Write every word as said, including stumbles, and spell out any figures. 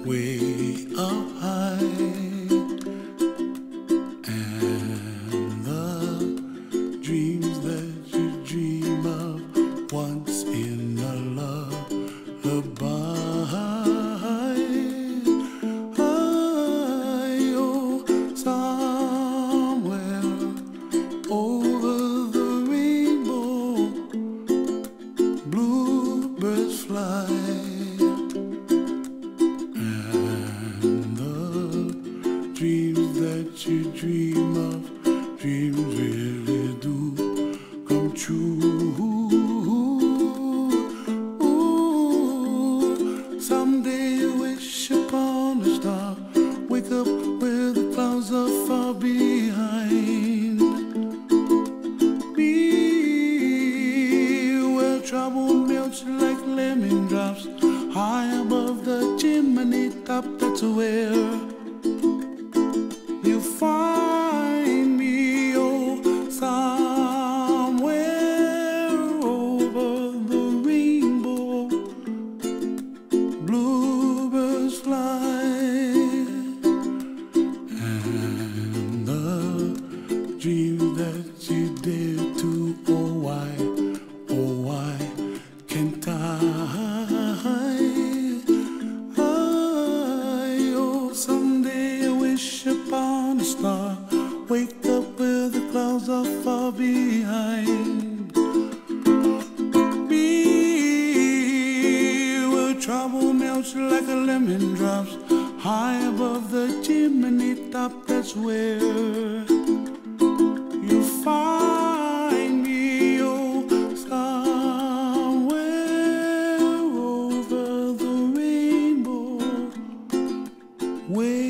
way up high, and the dreams that you dream of once in a lullaby. Oh, somewhere over the rainbow, bluebirds fly. Dreams that you dream of, dreams really do come true. Ooh, someday you wish upon a star, wake up where the clouds are far behind. Be where trouble melts like lemon drops, high above the chimney top. That's where you find me, oh, somewhere over the rainbow, bluebirds fly, and the dreams that you dare to, oh why, oh why can't I? Upon a star, wake up where the clouds are far behind. Be where trouble melts like a lemon drops, high above the chimney top. That's where you find me, oh, somewhere over the rainbow, way